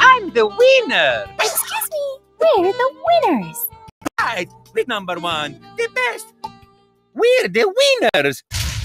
I'm the winner! Excuse me, we're the winners. Right, we're number one, the best. We're the winners!